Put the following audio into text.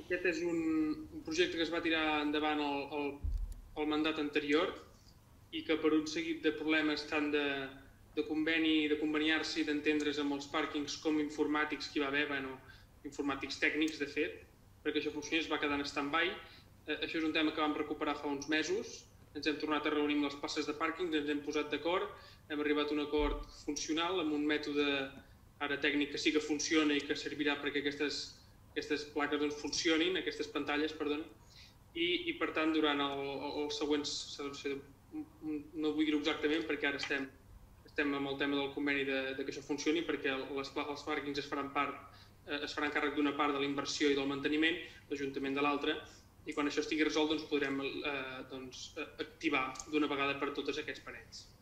Aquest és un projecte que es va tirar endavant al mandat anterior i que per un seguit de problemes tant de conveni, de conveniar-se i d'entendre's amb els pàrquings com informàtics que hi va haver, informàtics tècnics de fet, perquè això funcionés, va quedar en stand-by. Això és un tema que vam recuperar fa uns mesos, ens hem tornat a reunir amb les places de pàrquing, ens hem posat d'acord, hem arribat a un acord funcional amb un mètode ara tècnic que sí que funciona i que servirà perquè aquestes plaques funcionin, aquestes pantalles, perdona, i per tant durant els següents, no vull dir-ho exactament perquè ara estem amb el tema del conveni que això funcioni, perquè els pàrquings es faran càrrec d'una part de la inversió i del manteniment, l'Ajuntament de l'altra, i quan això estigui resolt podrem activar d'una vegada per totes aquests parets.